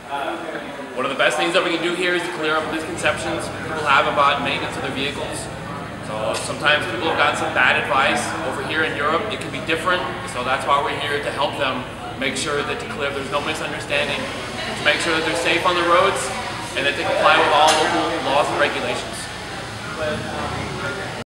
One of the best things that we can do here is to clear up misconceptions people have about maintenance of their vehicles. So sometimes people have gotten some bad advice. Over here in Europe, it can be different. So that's why we're here to help them make sure that there's no misunderstanding, to make sure that they're safe on the roads and that they comply with all local laws and regulations.